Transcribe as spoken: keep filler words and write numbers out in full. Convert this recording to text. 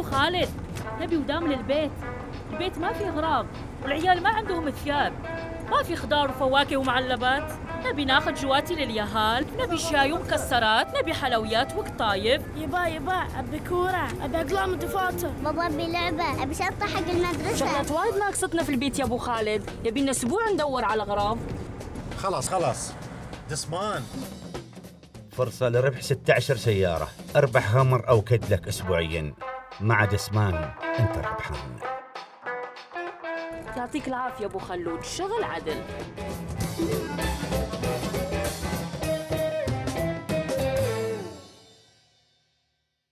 خالد، نبي ودام للبيت. البيت ما فيه أغراض والعيال ما عندهم ثياب، ما في خضار وفواكه ومعلبات. نبي ناخذ جواتي لليهال، نبي شاي ومكسرات، نبي حلويات وقطايف. يبا يبا أبي كورة، أبي أقلام ودفاتر. بابا أبي لعبة، أبي شنطة حق المدرسة. شغلات وايد ناقصتنا في البيت يا أبو خالد، يبي لنا أسبوع ندور على أغراض. خلاص خلاص دسمان، فرصة لربح ستة عشر سيارة، اربح خمر أو كدلك أسبوعياً. مع دسمان أنت ربحان. يعطيك العافية أبو خلود، شغل عدل.